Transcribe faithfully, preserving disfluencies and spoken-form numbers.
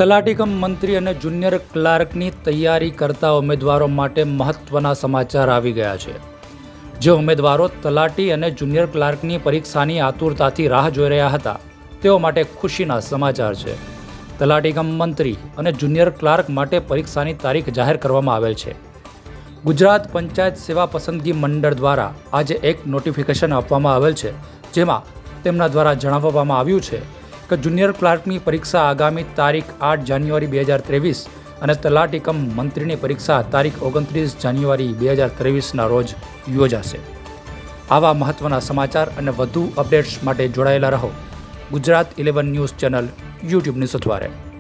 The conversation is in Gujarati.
તલાટી કમ મંત્રી અને જુનિયર ક્લાર્કની તૈયારી કરતા ઉમેદવારો માટે મહત્વના સમાચાર આવી ગયા છે। જે ઉમેદવારો તલાટી અને જુનિયર ક્લાર્કની પરીક્ષાની આતુરતાથી રાહ જોઈ રહ્યા હતા તેઓ માટે ખુશીના સમાચાર છે। તલાટી કમ મંત્રી અને જુનિયર ક્લાર્ક માટે પરીક્ષાની તારીખ જાહેર કરવામાં આવેલ છે। ગુજરાત પંચાયત સેવા પસંદગી મંડળ દ્વારા આજે એક નોટિફિકેશન આપવામાં આવેલ છે, જેમાં તેમના દ્વારા જણાવવામાં આવ્યું છે કે જુનિયર ક્લાર્કની પરીક્ષા આગામી તારીખ આઠ જાન્યુઆરી બે હજાર ત્રેવીસ અને તલાટી કમ મંત્રીની પરીક્ષા તારીખ ઓગણત્રીસ જાન્યુઆરી બે હજાર ત્રેવીસના રોજ યોજાશે। આવા મહત્વના સમાચાર અને વધુ અપડેટ્સ માટે જોડાયેલા રહો ગુજરાત ઇલેવન ન્યૂઝ ચેનલ યુટ્યુબની સથવારે।